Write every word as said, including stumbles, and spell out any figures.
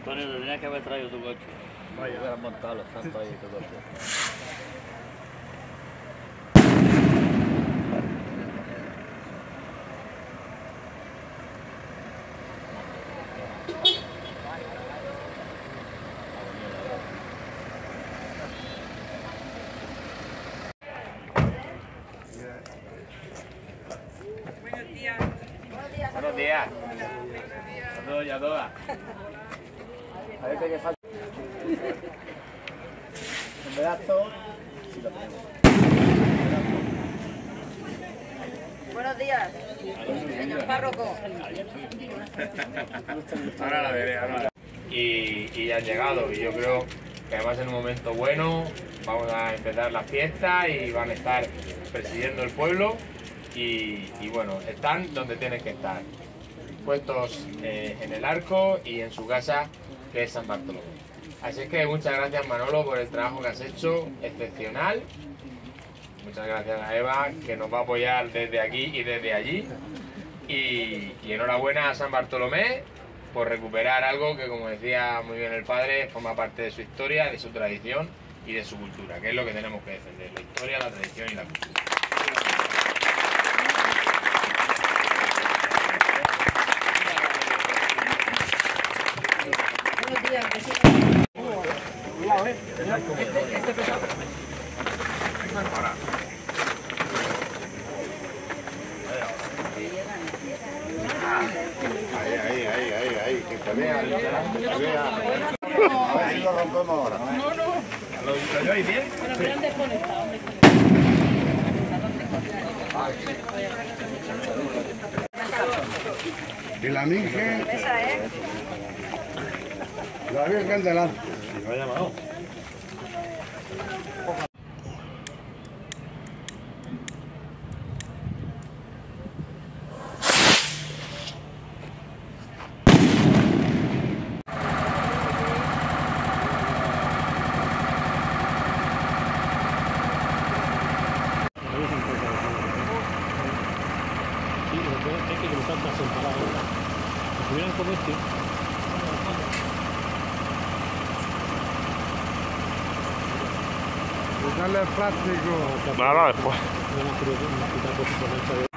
Antonio, te tenías que haber traído tu coche. Vaya, hubieran montado los tantos ahí tu coche. Buenos días. Buenos días. A todos y a todas. A ver qué falta. Un pedazo. Sí lo tenemos. Buenos días, señor párroco. Ahora la veré, ahora. Y, y ya han llegado, y yo creo que además en un momento bueno vamos a empezar la fiesta y van a estar presidiendo el pueblo y, y bueno, están donde tienen que estar, puestos eh, en el arco y en su casa, que es San Bartolomé. Así es que muchas gracias, Manolo, por el trabajo que has hecho, excepcional. Muchas gracias a Eva, que nos va a apoyar desde aquí y desde allí. Y, y enhorabuena a San Bartolomé por recuperar algo que, como decía muy bien el padre, forma parte de su historia, de su tradición y de su cultura, que es lo que tenemos que defender, la historia, la tradición y la cultura. Buenos días, vecino. Cuidado, eh. Este, este pesado. Ahora. Ahí, ahí, ahí, ahí, ahí, que te vea, que te vea. A ver si lo rompemos ahora. No, no. ¿Lo digo yo ahí bien? Pero me han desconectado. Y la Virgen, Esa es. la Virgen delante. Y lo ha llamado. Sí, lo que es que lo saltas separado. Si estuvieran como este. Quitarle el plástico. No, no, después.